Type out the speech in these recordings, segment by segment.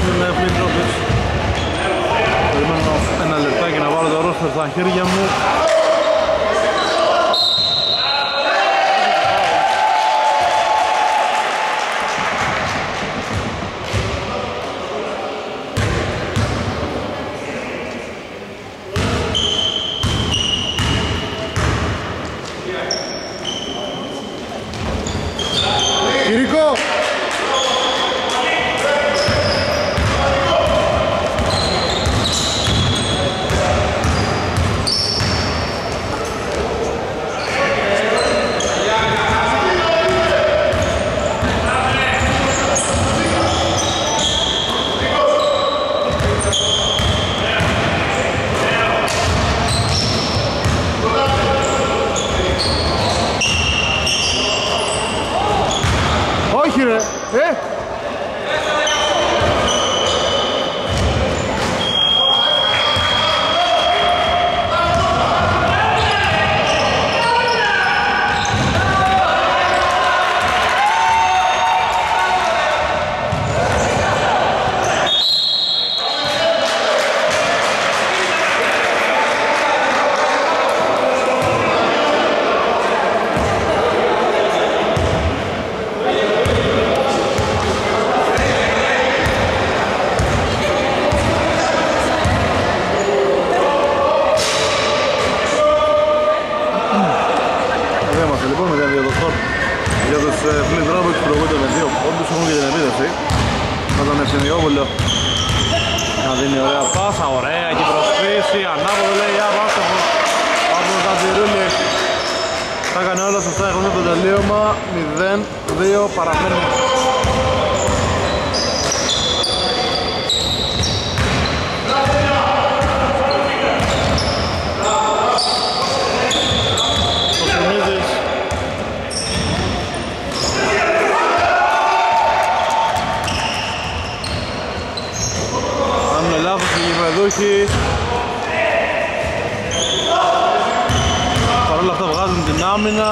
στην Flint Rockets. Περιμένω ένα λεπτάκι να βάλω το roster στα χέρια μου. Παρ' όλα αυτά βγάζουν την άμυνα.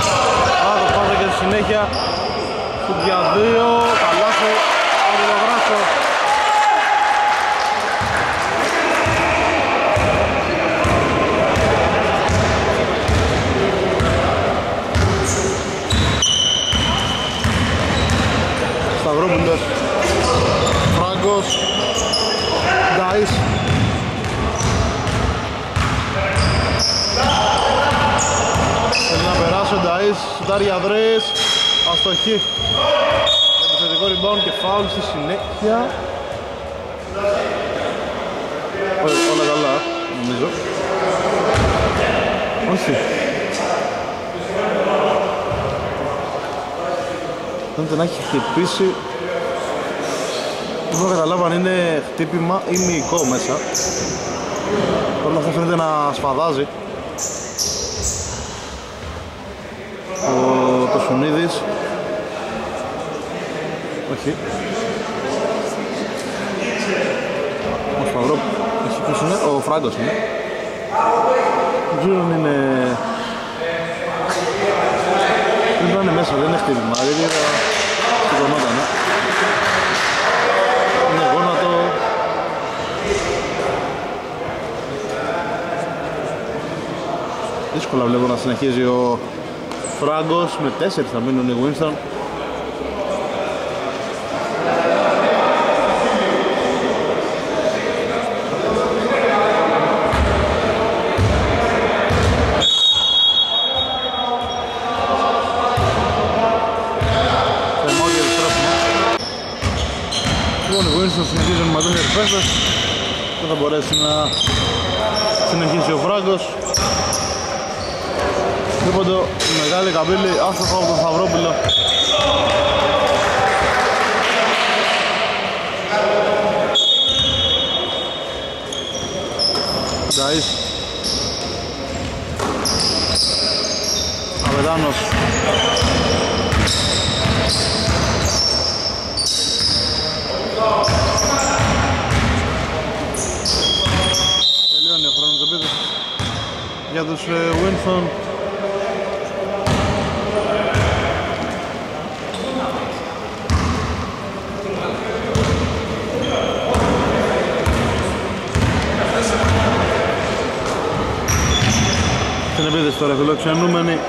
Άρα το πάσα και στη συνέχεια. Σουτ για 2. Καλάθι. Αργυλογράσο. Σταυρόπουλος. Φράγκος. Ντάις. Θέλει να περάσει ο Νταΐς, σουτάρει Αδρές, αστοχή. Επιθετικό rebound και φάουλ στη συνέχεια. Όλα καλά, νομίζω. Όχι. Φαίνεται να έχει χτυπήσει. Δεν μπορώ να καταλάβω αν είναι χτύπημα ή μυϊκό μέσα. Όλα αυτά φαίνεται να σφαδάζει. Το Σουνίδης. Όχι. Ο Σταυρό. Έχει ποιος είναι? Ο Φράγκος είναι. Δεν ξέρω αν είναι... Δεν πάνε μέσα, δεν είναι χτύπημα. Γιατί είδα σηκωνότανε. Είναι γόνατο. Δύσκολα βλέπω να συνεχίζει ο Φράγκος, με 4 θα μείνουν οι Winston. Λοιπόν, οι Winston συνεχίζουν με 4 παίκτες. Δεν θα μπορέσει να συνεχίσει ο Φράγκος. Οπότε μεγάλη καμπύλη, άστοχο από τον Σταυρόπουλο. Νταΐς. Αβεδάνος. Τελειώνει ο χρόνος επίθεσης για τους Winston. επίθεση τώρα φιλοξενούμενοι.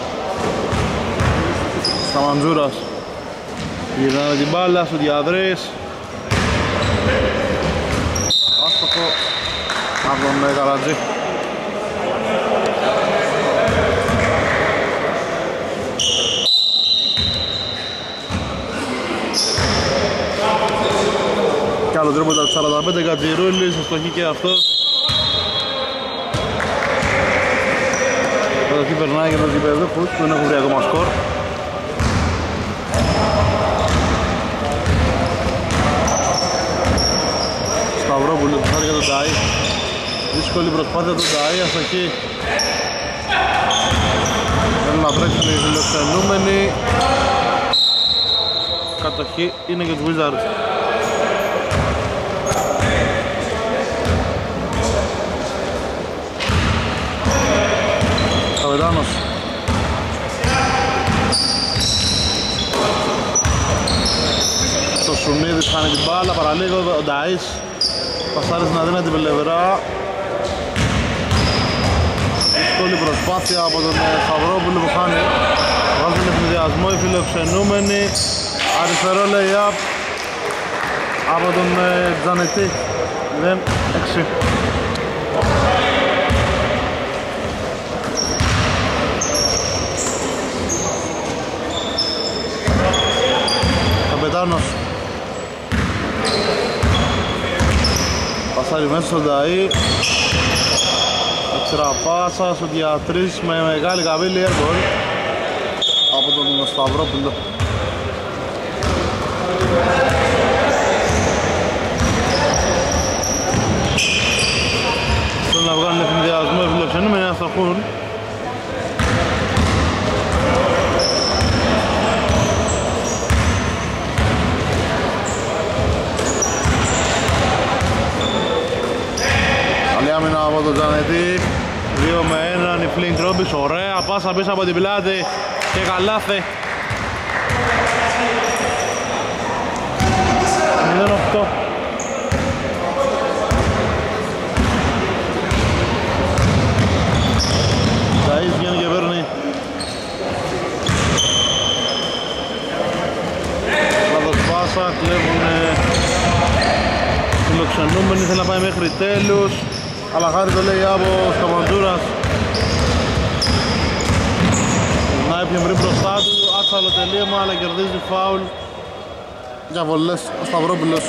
Σταμαντζούρας γυρνάνε την μπάλα στο Διαδρής. Άστοχο από τον Καρατζή. Κι άλλο τρόπο τα 45 Κατζηρούλης, αστοχή και αυτός. Εδώ περνάει για τον γηπεδούχους που δεν έχουν βρει ακόμα σκορ. Σταυρόπουλος που θα για τον Ταΐ. Δύσκολη προσπάθεια του Ταΐ, αστοχή. Θέλουν να τρέξουν οι φιλοξενούμενοι. Κατοχή είναι και τους Wizards. Καπετάνος. Το Σουνίδης χάνει την μπάλα, παραλίγο ο Νταΐς. Πασάρει στην αδύνατη πλευρά. Δύσκολη προσπάθεια από τον Σταυρόπουλο που χάνει. Βάζουν ευνηδιασμό οι φιλοξενούμενοι. Αριστερό lay-up από τον Τζανετή. 0-6. Καπετάνος. Πασάρι μέσα στον Ταΐ. Εξτρα πάσα στο Διατρής με μεγάλη καμπύλη airball από τον Σταυρόπουλο. Θέλουν να βγάλουν ευνηδιασμό οι φιλοξενούμενοι, να στοχούν. Καλή άμυνα από τον Τζανετή. 2-1, η Φλίνκ Ρόμπις, ωραία πάσα πίσω από την πλάτη και καλάθι. 0-8. Ταΐς βγαίνει και παίρνει. Λάθος πάσα, κλέβουν φιλοξενούμενοι, θέλει να πάει μέχρι τέλους. Αλλά χάρη το λέει από Σταμαντζούρας. Να έπιε πριν μπροστά του, άτσαλο τελείωμα αλλά κερδίζει φάουλ για βολές ο Σταυρόπουλος.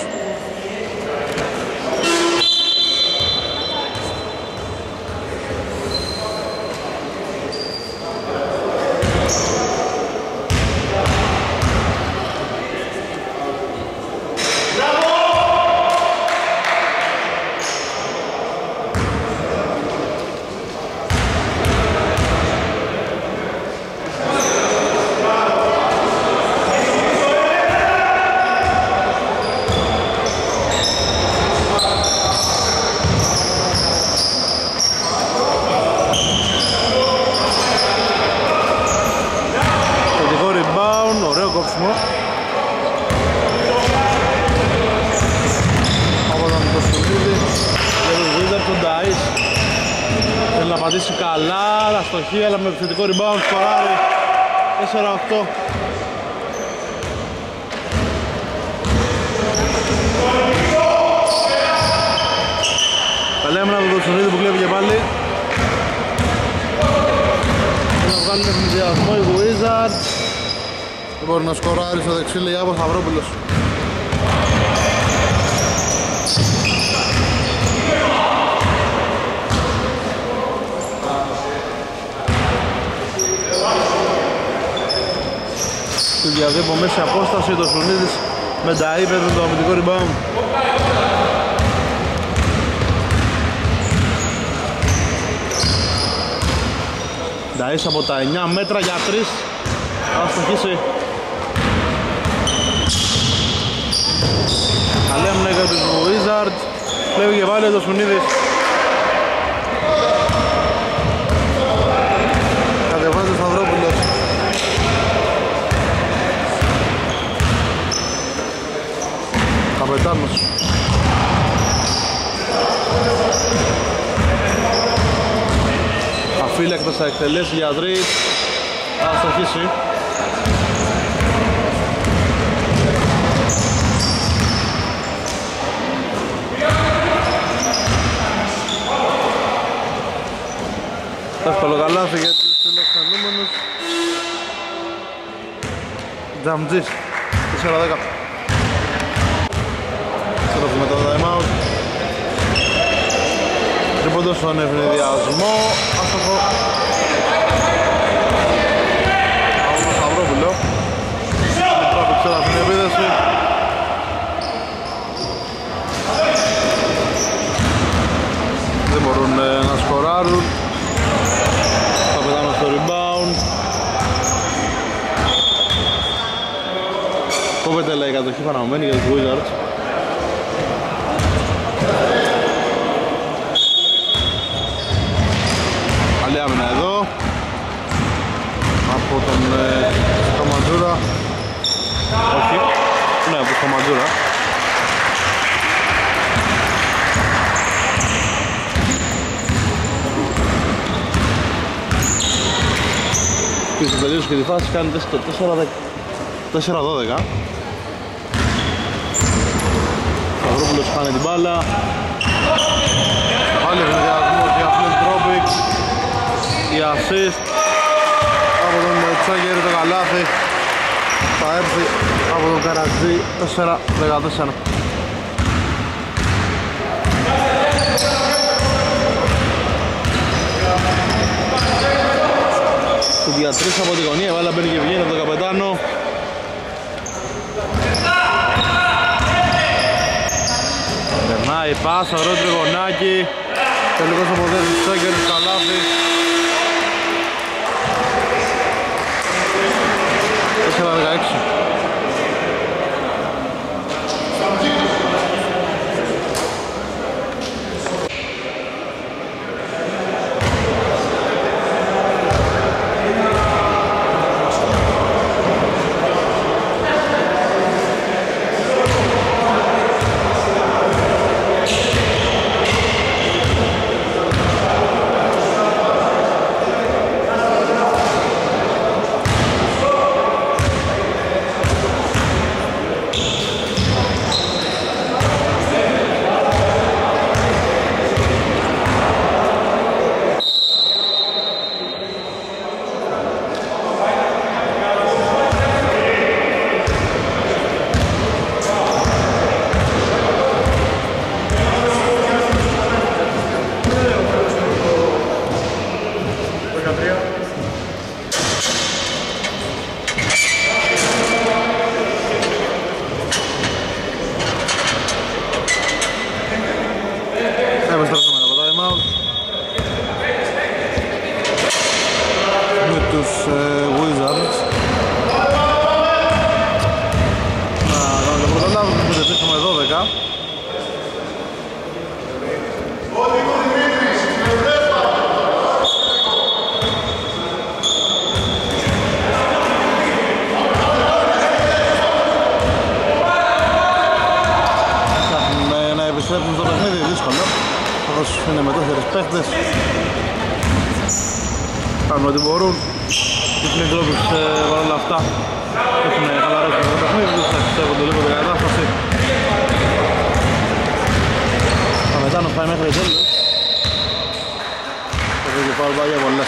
Από τον Κωστουλίδη και τον Wizard, τον Νταΐς θέλει να πατήσει καλά, αστοχή αλλά με επιθετικό rebound σκοράρει 4-8. Καλή άμυνα από τον Κωστουλίδη που κλέβει και πάλι. Θέλει να βγάλουν ευνηδιασμό οι Wizards. Δεν μπορεί να σκοράρει στο δεξί λέει από Σταυρόπουλος. Στη διαδίπω μέση απόσταση το Σουνίδης με Νταΐ παίρνει το αμυντικό rebound. Νταΐς από τα 9 μέτρα για 3 θα στοχίσει. Καλή άμυνα για τους Wizards. Βλέπει και πάλι το Σουνίδης. Κατεβάζει ο Σταυρόπουλος. Καπετάνος. Ανεπίλεκτος θα εκτελέσει για 3. Θα στοχίσει. Εύκολο καλάθι για τους φιλοξενούμενους. Τζαμτζής 4-10. Στρέφει με το time out. Τρίποντο στον ευνηδιασμό. Άστοχο. Από τον Σταυρόπουλο. Τράπη ξέρω αυτήν την επίδεση. Δεν μπορούν να σκοράρουν. Θα πετάμε στο rebound. Κόβεται λέει η κατοχή παραμένει για τους Wizards. Καλή άμυνα εδώ από τον Χαμαντζούρα. Όχι, ναι, από τον Χαμαντζούρα. Πίσω τελείωσε και τη φάση, κάνει 4-12. Σταυρόπουλος χάνει την μπάλα. Πάλι ευνηδιασμός για Flint Tropic. Η assist από τον Τσάγκερ το καλάθι. Θα έρθει από τον Καρατζή 4-14. Του διατρής από τη γωνία, βάλα μπαίνει και βγαίνει από τον καπετάνο. Περνάει πάσα, ωραίο τριγωνάκι. Τελικός αποδέσεις του Τσάγκερ του καλάθι. 4-16. επιστρέψουν στο παιχνίδι, δύσκολο. Καθώς είναι με 4 παίχτες. Κάνουν ό,τι μπορούν. Οι Flint Tropics παρόλα αυτά έχουν χαλαρώσει το παιχνίδι τους, θα πιστεύονται λίγο την κατάσταση. Θα μετά να πάει μέχρι τέλος. Θα δει και πάλι για πολλές.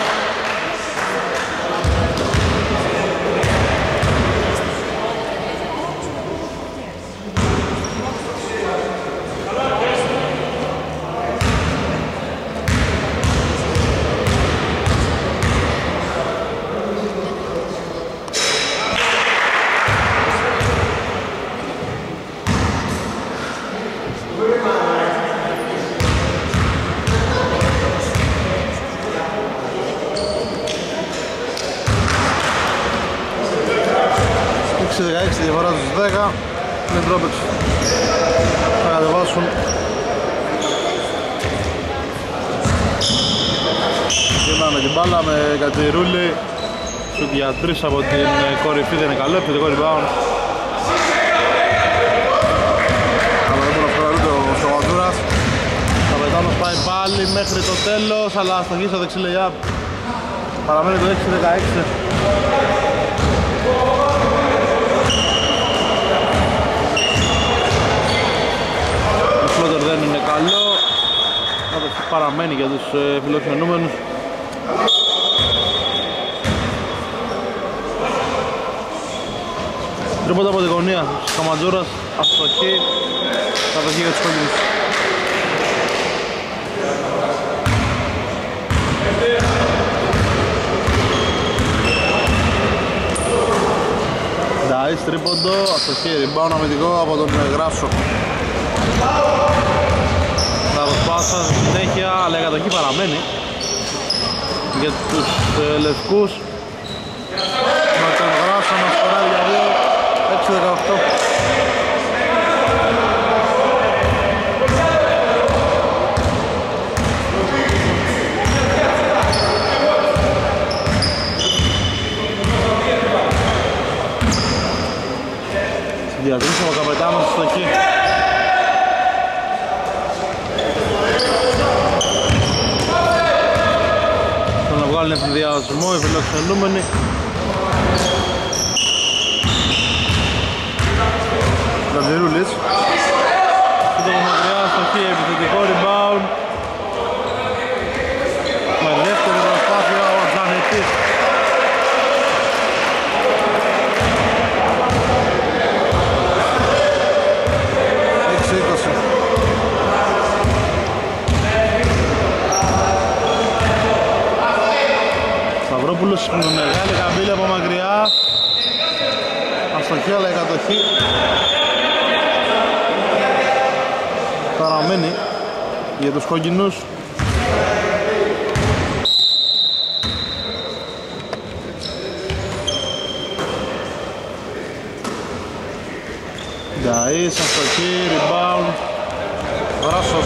Στη διαφορά τους 10, Flint Tropics θα κατεβάσουν. Γυρνάμε την μπάλα με Κατζηρούλη, σουτ για 3 από την κορυφή, δεν είναι καλό, επιθετικό rebound. Αλλά δεν μπορεί να σκοράρει ούτε ο Σογαντούρας. Καπετάνος πάει πάλι μέχρι το τέλος, αλλά αστοχή στο δεξί lay-up. Παραμένει το 6-16. Το floater δεν είναι καλό, παραμένει για τους φιλοξενούμενους. Τρίποτα από τη γωνία της Καματζούρας, αστοχή, κατοχή για τους κόκκινους. Ντάις τρίποντο, αστοχή, rebound αμυντικό από τον Γράσο. Θα προσπάθησα στη συνέχεια, αλλά η κατοχή παραμένει για τους λευκούς. Με τον Γράσο να σκοράρει για 2, 6-18. Διατρήσει ο καπετάνος στο εκεί. Θέλουν να βγάλουν ευθυνδιασμό οι φιλοξενούμενοι. Λαντζερούλης. Και το μακριά στο εκεί, επιθετικό rebound. Με δεύτερη προσπάθεια ο Τζανετής. Σταυρόπουλος με μεγάλη καμπύλη από μακριά. Αστοχή αλλά η κατοχή παραμένει για τους κόκκινους. Νταΐς, αστοχή, rebound, Βράσος.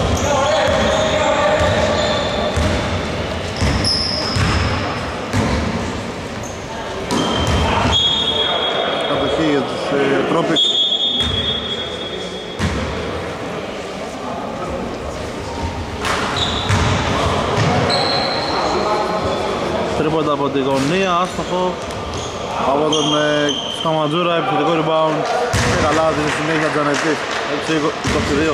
Κατοχή για τους Τρόπικ. Τρίποτα από τη γωνία, άστοχο από τον Καματζούρα, επιθετικό rebound και καλά τη συνέχεια Τζανετή, 6-22.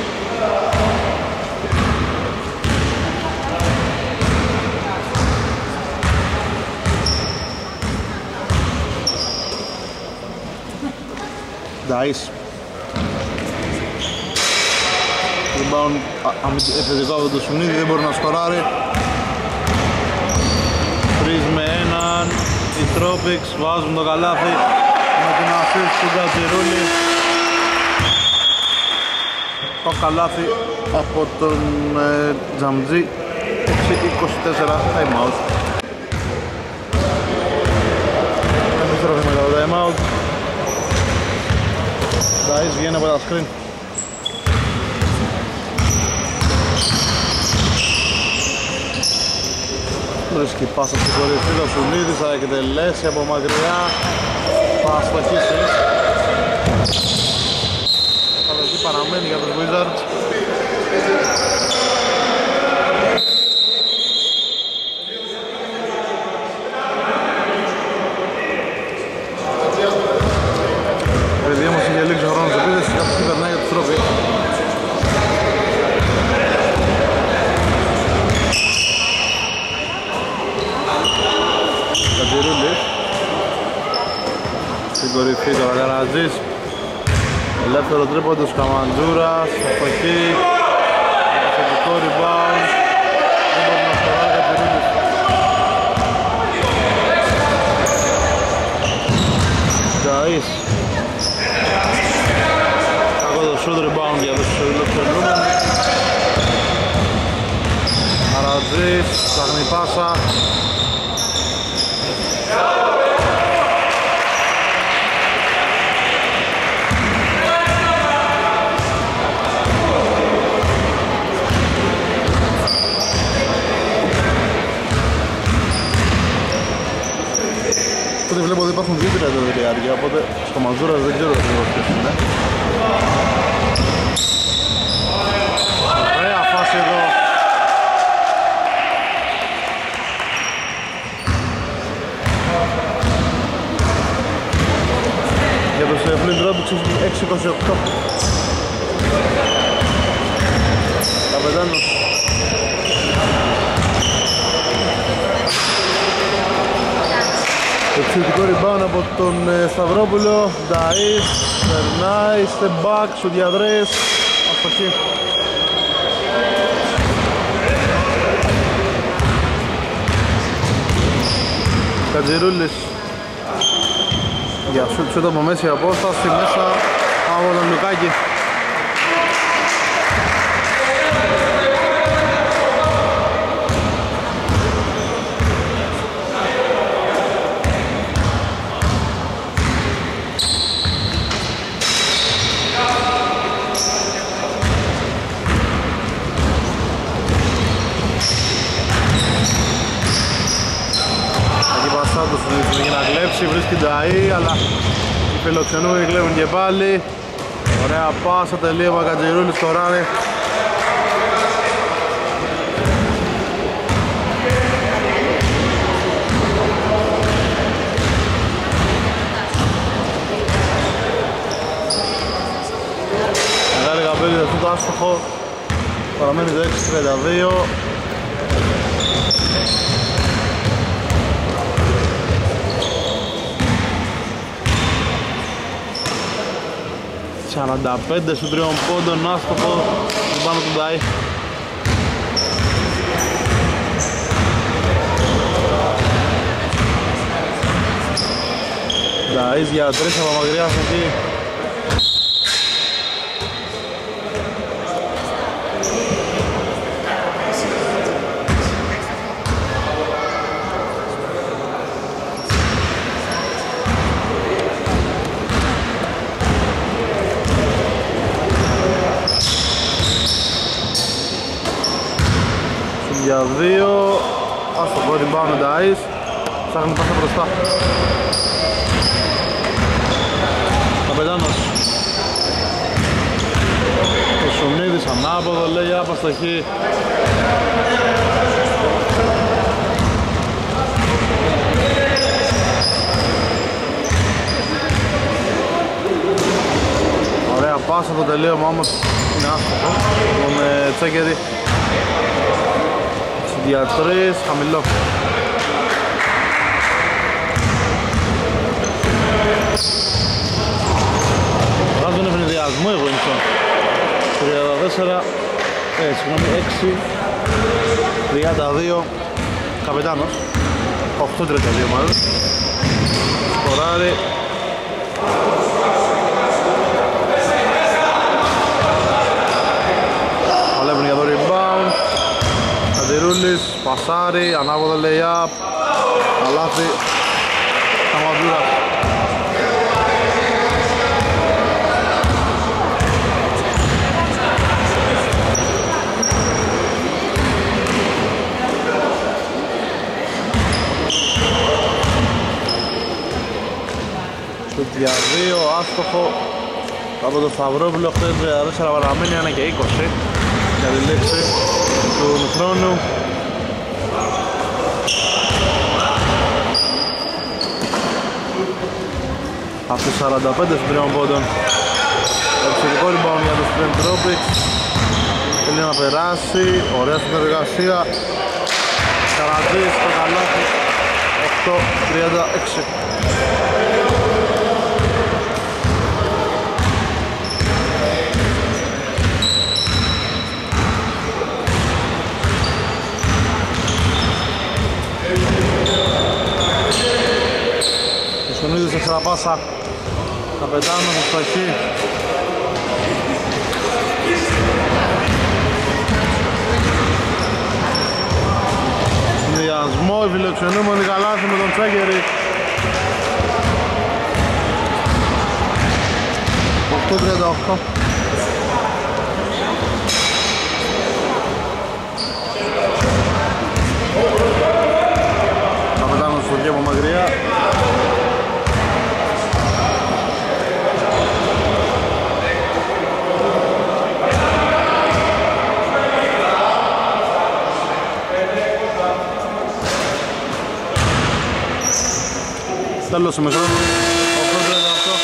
Νταΐς. Rebound επιθετικό από το Σουνίδη, δεν μπορεί να σκοράρει. 3 με 1, οι Tropics βάζουν το καλάθι με την assist του Γκατζερούλη. Το καλάθι από τον Τζαμτζή, 6-24, time out. Επιστρέφει μετά το time out. Νταΐς βγαίνει από τα screen. Βρίσκει πάσα στην κορυφή, το Σουνίδης θα εκτελέσει από μακριά. Θα αστοχίσει. Κατοχή παραμένει για τους Wizards. Επειδή όμως είχε λήξει ο χρόνος της επίθεσης, κάποιος περνάει για τους Tropic. Κατηρούλης. Στην κορυφή τώρα Καρατζής. Ελεύθερο τρίποντος Καμαντζούρας. Αστοχή. Επιθετικό rebound. Δεν μπορεί να σκοράρει Κατηρούλης. Νταΐς. Κακό το shoot rebound για τους φιλοξενούμενους. Καρατζής. Ψάχνει πάσα. Οπότε βλέπω ότι υπάρχουν 2-3 διάρκεια, οπότε στο Μαζούρας δεν ξέρω ποιος είναι. Ωραία φάση εδώ Επιθετικό rebound από τον Σταυρόπουλο. Νταΐς, περνάει, step back, σου διαδρές, αστοχή. Κατζηρούλης για σούτ από μέση απόσταση μέσα από τον Λουκάκη. Για να κλέψει, βρίσκει Νταΐ, αλλά οι φιλοξενούμενοι κλέβουν και πάλι. Ωραία πάσα, τελείωμα, Κατζηρούλης σκοράρει. Μεγάλη καπέλη, αυτό το άστοχο. Παραμένει 6-32. ...45 σου 3 πόντων, άστοχο πάνω του Νταΐ. Νταΐς για 3 από μακριά εκεί. Για 2, ας το πω rebound ο Νταΐς, ψάχνει πάσα μπροστά. Καπετάνος. Ο Σουνίδης ανάποδο, λέει άπαστοχή. Ωραία πάσα, το τελείωμα όμως είναι άστοχο, με τσέκερι. Για 3, χαμηλό. Βγάζει τον ευνηδιασμό εγώ είναι 34, συγγνώμη, 6, 32, καπετάνος. 8-32 μάλλον. Σκοράρει. Παλεύουν για το rebound. Κατζηρούλης, πασάρι, ανάποδο lay-up, καλάθι, Καμαντούρα. Σουτ για 2, άστοχο από το Σταυρόπουλο, χτες 34 παραμένει, 1 και 20 για τη λήξη του χρόνου. Από τους 45 των 3 πόντων. Επιθετικό rebound για τους Trent Tropics. Θέλει να περάσει, ωραία συνεργασία. Καρατζής στο καλάθι. 8-36. Σονίδης έξτρα πάσα, καπετάνος στο χ. Συνδυασμό, οι φιλοξενούμενοι καλάθι με τον Τσέγκερη. 8-38. Καπετάνος στο χ από μακριά. Τέλος ημιχρόνου, 8-38.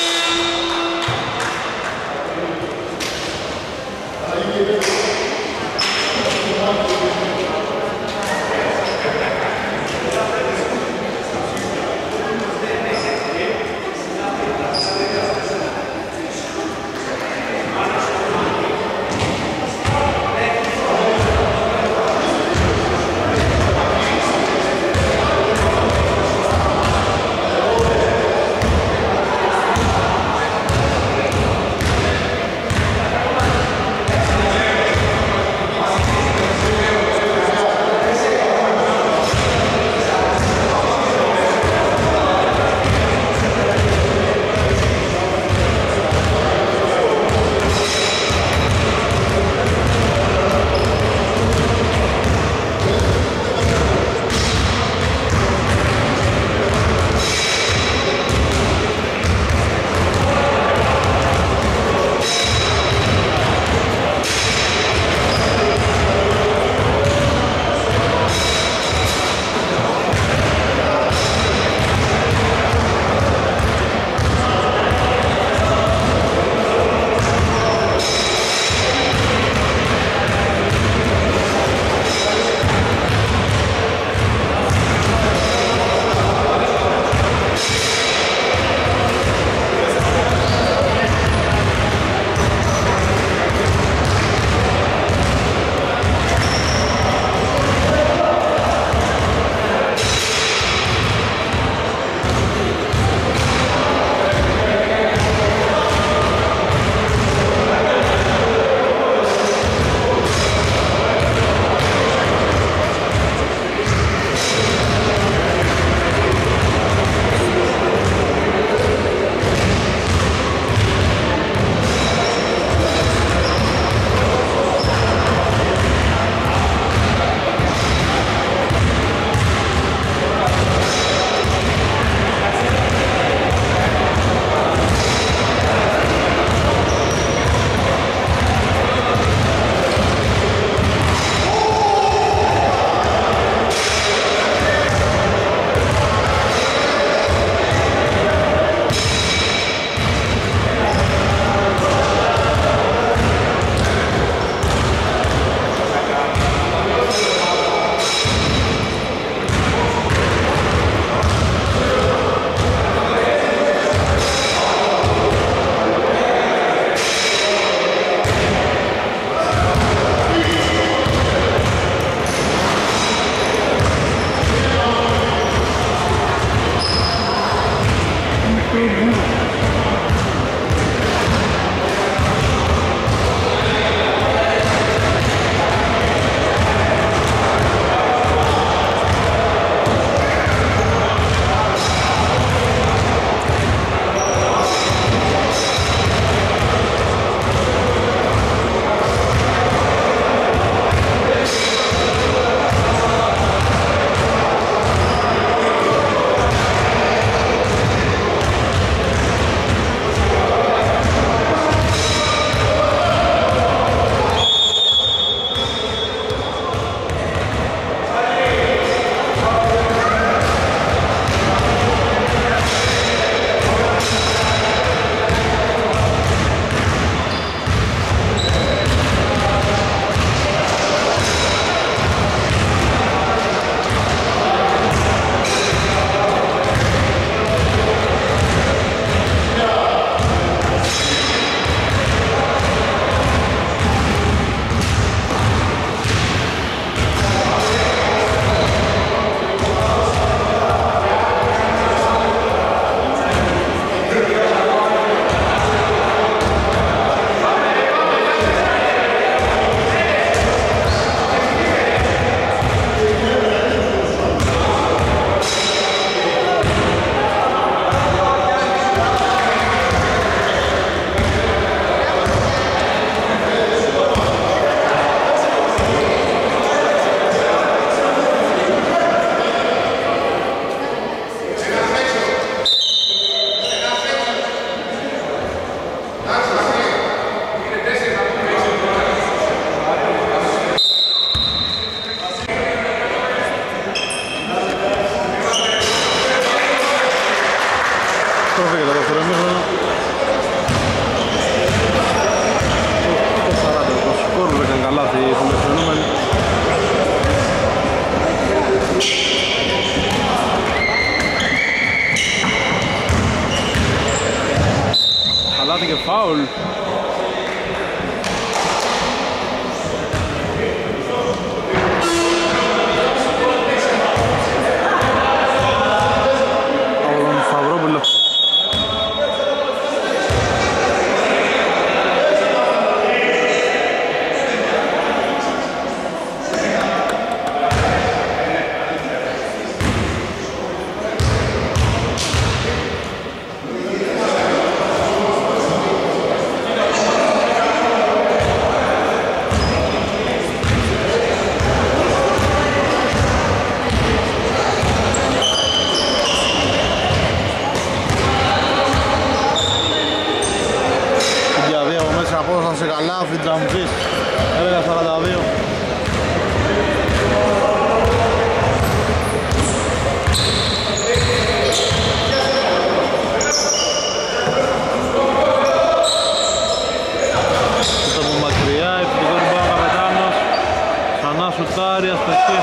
σουτάρει, αστοχή.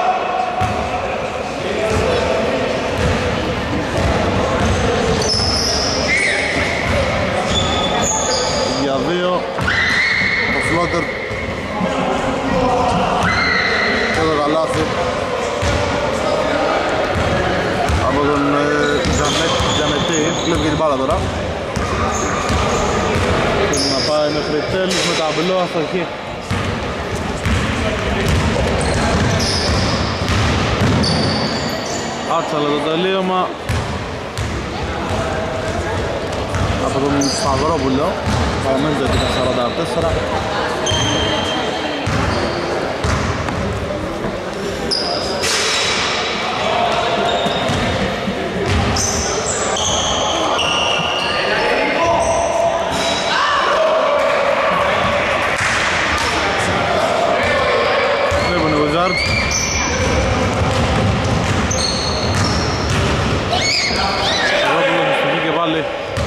Για 2 το φλότερ και το καλάθι από τον Τζανετή. Κλέβει και την μπάλα τώρα. Θέλει να πάει μέχρι τέλους με ταμπλό, αστοχή. Άτσαλε το τελείωμα από τον Σταυρόπουλο. Παραμένει το 44. Βλέπουν οι Wizards. Σταυρόπουλος στη και πάλι.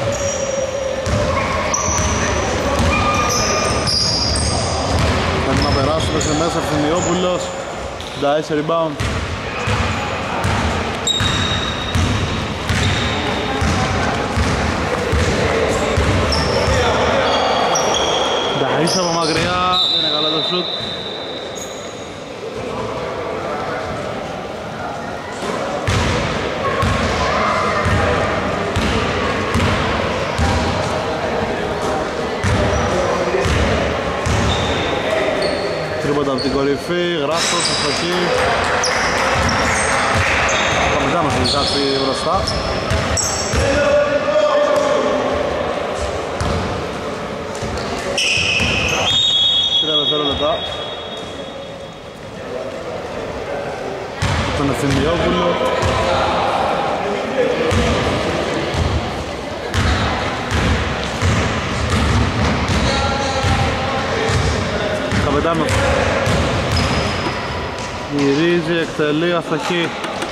Να περάσουμε σε μέσα Ευθυμιόπουλος. Ντάις rebound. Ντάις από μακριά, δεν είναι καλά το σουτ. Τρίποτα από την κορυφή, γράφτος, αστοχή. Ο Καπιτάνος έχει κάτσει μπροστά. 3 δευτερόλεπτα. Τον Ευθυμιόπουλο. Καπετάνος γυρίζει, εκτελεί, αστοχή.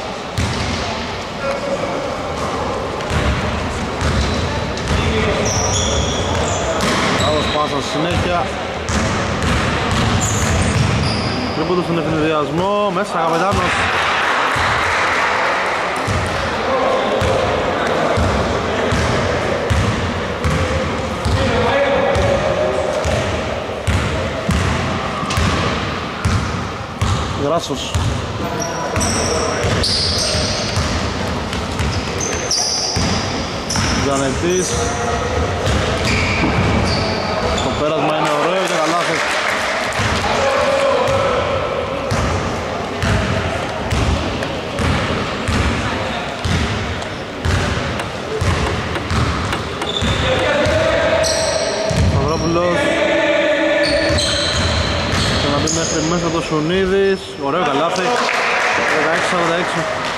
Άλλος πάσα στη συνέχεια. Τρίποντο στον ευνηδιασμό, μέσα Καπετάνος. Γράσος. Τζανετής. Το πέρασμα είναι ωραίο και καλάθι. Σταυρόπουλος. Να μπει μέχρι μέσα το Σουνίδης, ωραίο καλάθι, 16-46.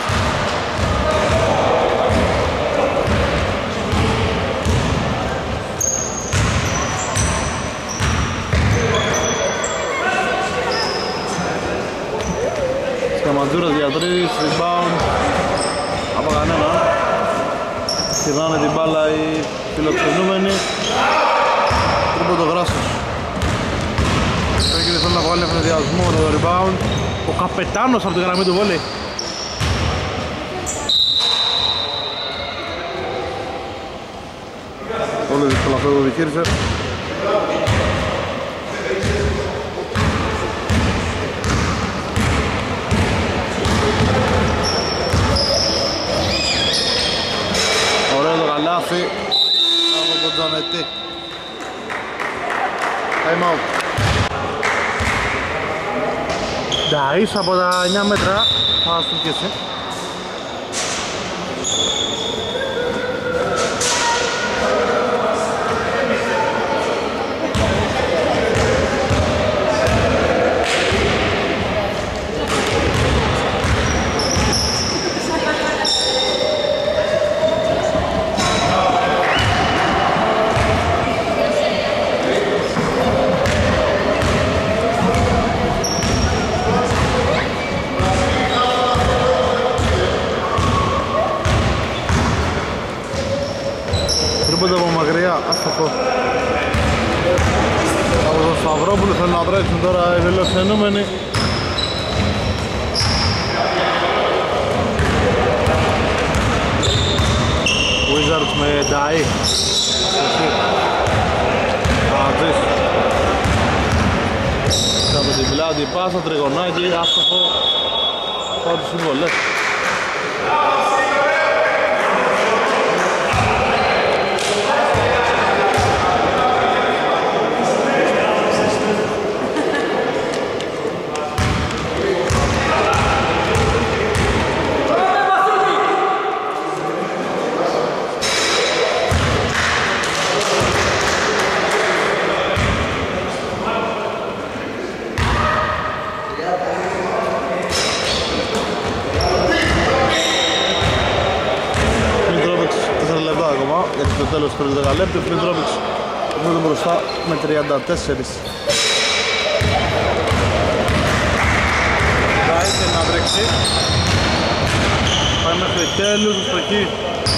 Σκαμαντζούρας για 3, rebound από κανένα. Κυρνάνε την μπάλα οι φιλοξενούμενοι. Τρίποντο Γράσος. Θέλει να βγάλει ευνηδιασμό με το rebound. Ο Καπετάνος από τη γραμμή του βόλεϊ. Πολύ δύσκολο αυτό το διχείρισε. Ωραίο το καλάθι από τον Τζανετή. Time out. Ντάις από τα 9 μέτρα, θα σου και εσύ. Τρίποντα από μακριά, άστοχο. Από τον Σταυρόπουλο θέλουν να τρέξουν τώρα οι φιλοξενούμενοι. Wizards με Νταΐ. Ατζής. Από την πλάτη πάσα, τριγωνάκι, άστοχο. Πάω τις συμβολές. Το τέλος του δεκαλέπτου, ο Μητρόβιτς βγαίνει μπροστά με 34. Θα ήθελε να βρέξει. Πάει μέχρι τέλους, στο εκεί.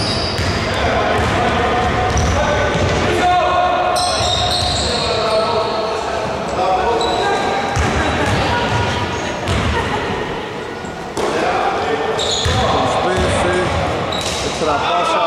Σπίση, εξτραπάσα.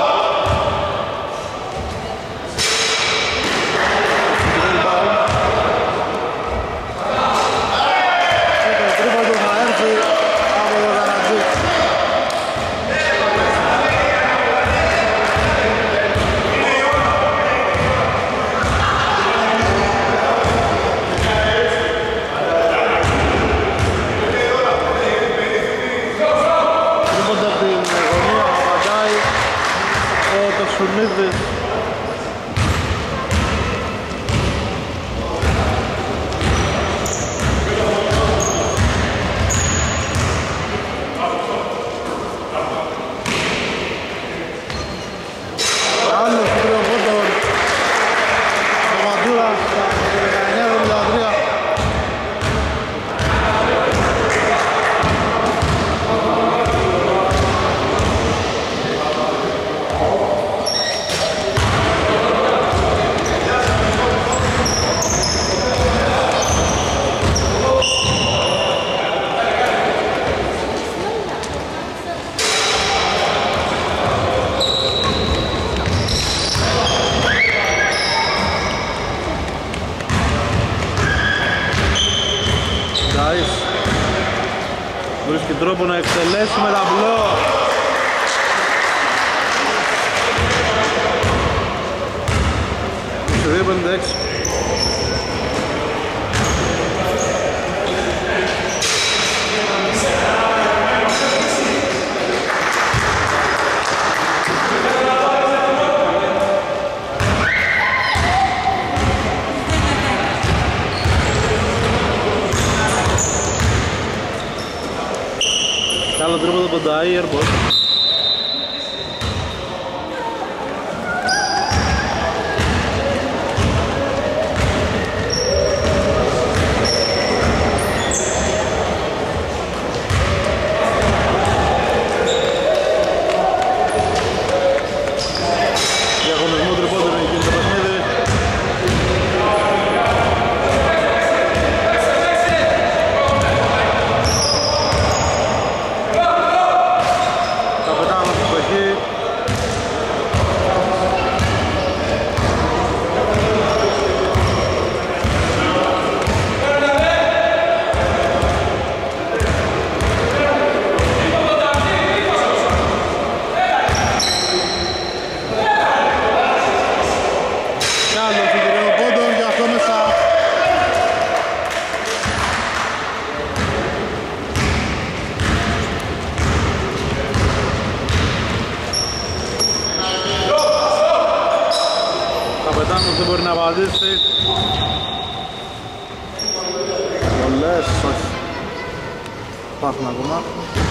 Βρίσκει τρόπο να εκτελέσει με ταμπλό. Σε 2.56. Άλλο τρίποντο από το Airbot. Διαγωνισμό τρίποντο είναι εκείνο το παιχνίδι. Δεν μπορεί να απαντήσει. Πολλές, όχι. Υπάρχουν ακόμα.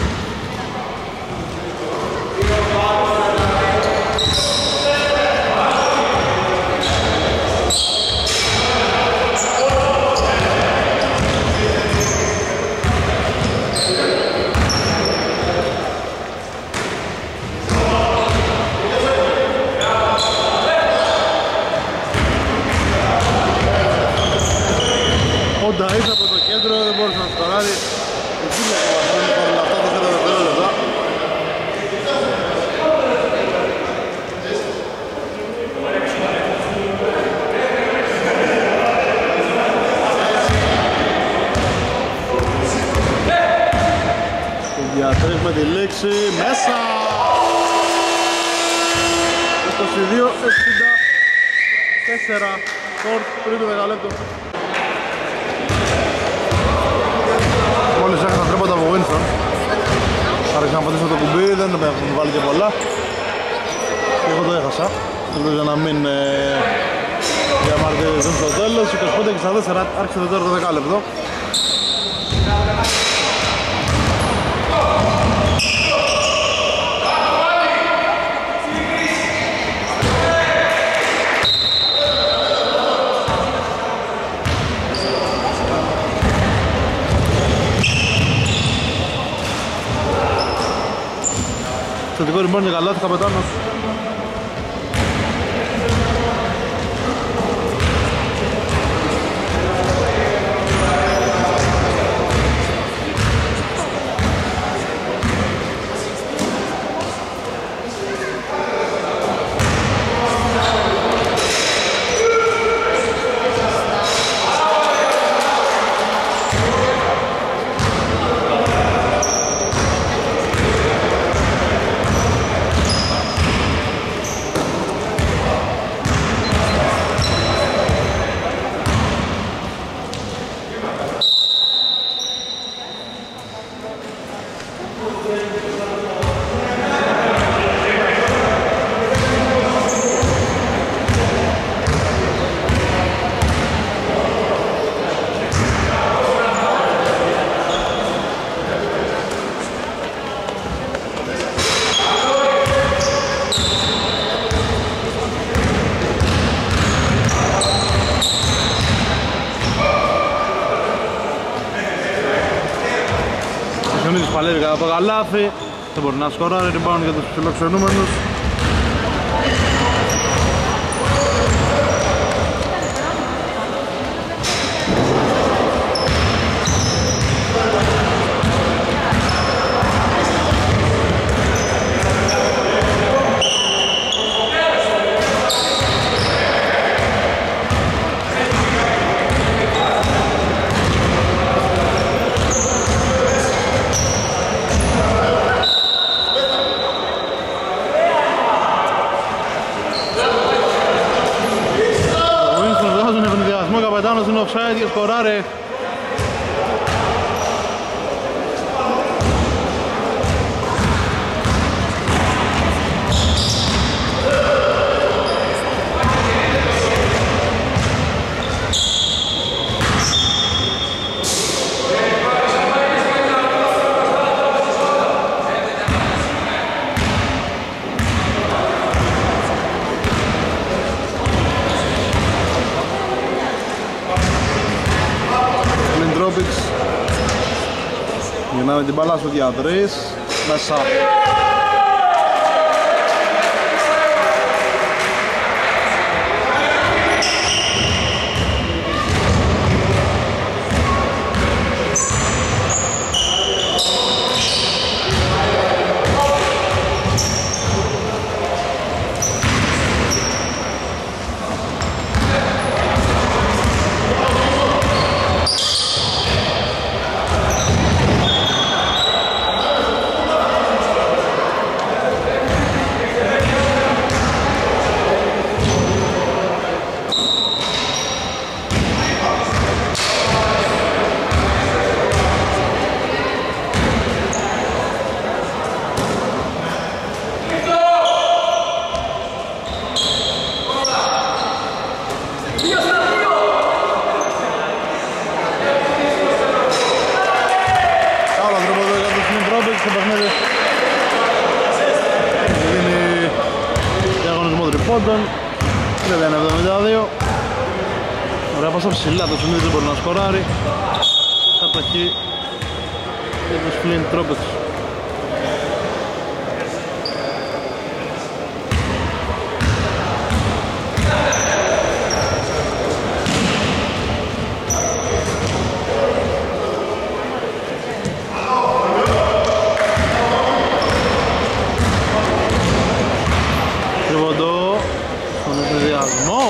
Ο Νταΐς από το κέντρο δεν μπορούσε να σκοράρει. Εκεί είναι το βαθμό, παρόλα αυτά 4 δευτερόλεπτα. Ρίχνουμε τη λήξη, μέσα! 22-64, σκορ τρίτο δεκαλέπτο. Μόλις έχασα τρέποτα από Winston. Άρχισα να πατήσω το κουμπί, δεν με βάλει και πολλά. Και εγώ το έχασα. Ελπίζω να μην διαμαρτυρηθούν στο τέλος. 25-64, άρχισε το τέταρτο δεκάλεπτο. Θετικό rebound για καλάθι, καπετάνος. Παλεύει κατά το καλάθι, δεν μπορεί να σκοράρει, rebound για τους φιλοξενούμενους. Καπετάνος είναι offside και σκοράρει. Γυρνάμε την μπάλα στο διαδρής, μέσα. Βέβαια είναι 72. Ωραία πάσα ψηλά, το Σουνίδης δεν μπορεί να σκοράρει. Κατοχή για τους Flint Tropics. Τριβοντό στον εφηδιασμό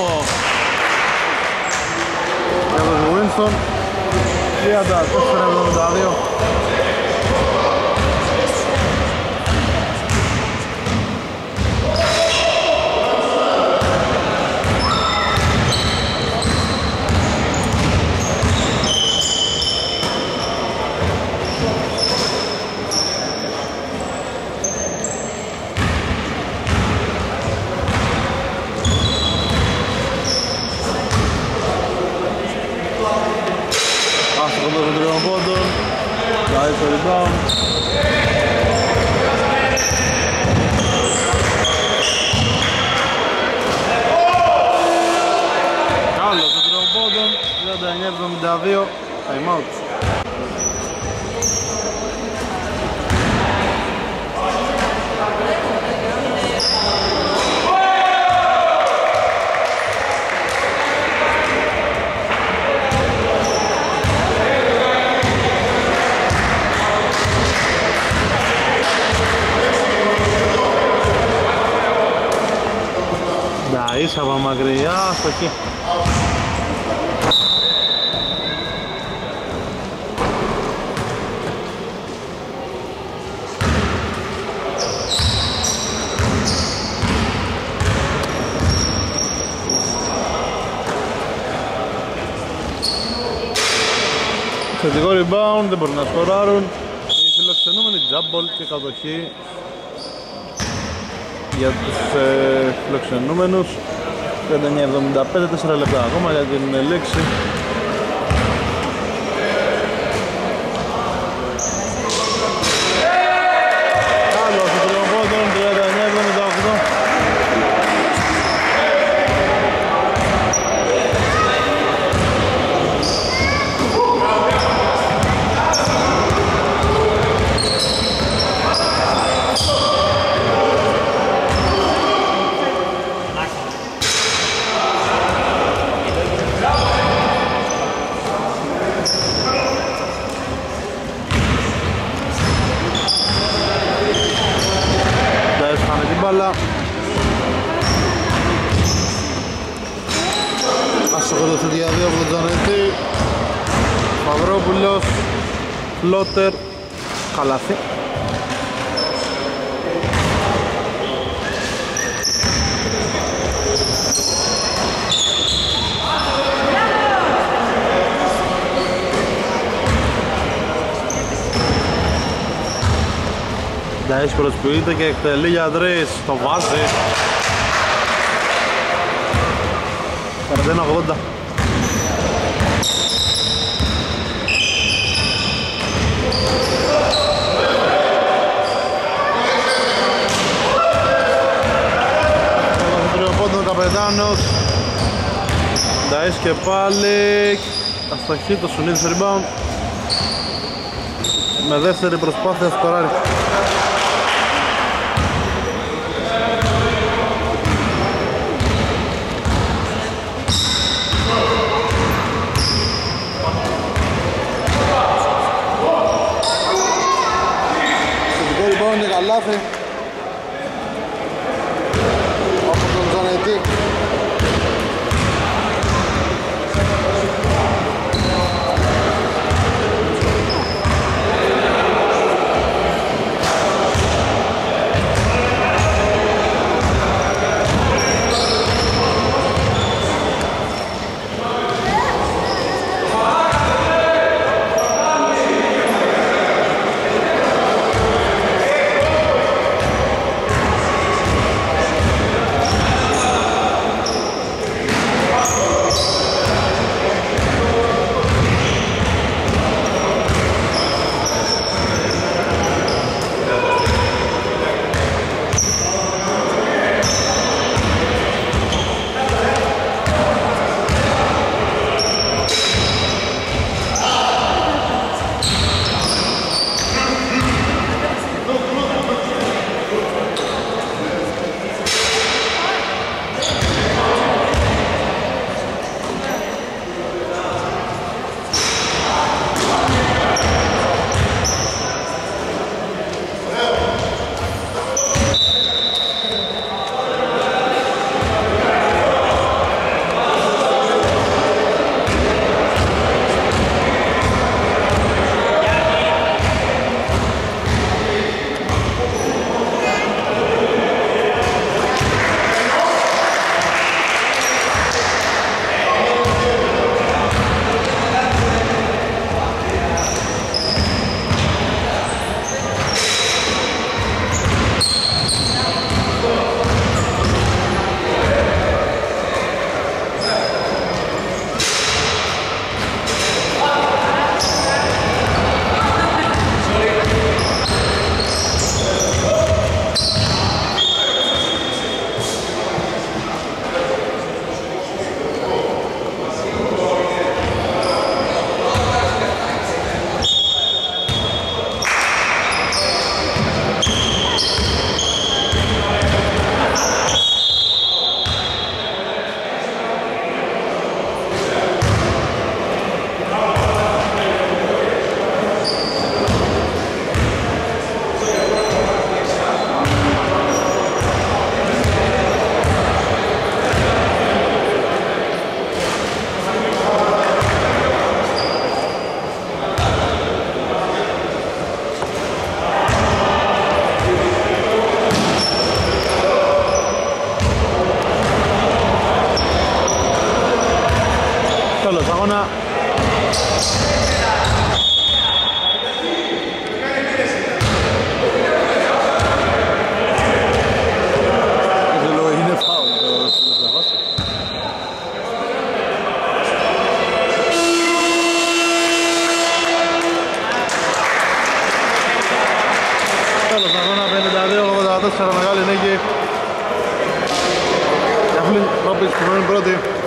για τον Winston. 34-72. πόντων. Πάει το rebound. Καλό το τριοπόντων, 39-72, time out. Ίσα από μακριά, αστοχή. Θετικό rebound, δεν μπορούν να σκοράρουν. Οι φιλοξενούμενοι jump ball και κατοχή για τους φιλοξενούμενους. 39-75, 4 λεπτά ακόμα για την λήξη. Άλλο στο τριοπόντων, 39-78. Αστοχοδοθεί για 2 από τον Τζανετή. Παυρόπουλος, Φλότερ, καλάθι. Νταΐς προσποιείται και εκτελεί για 3, το βάζει. 41-80. Τριοπόντων Καπετάνος. Νταΐς και πάλι. Αστοχή το Σουνίδης rebound. Με δεύτερη προσπάθεια σκοράρει. Καλάθι από τον Τζανετή. 14 μεγάλη νίκη για Flint Tropics που μένουν πρώτοι.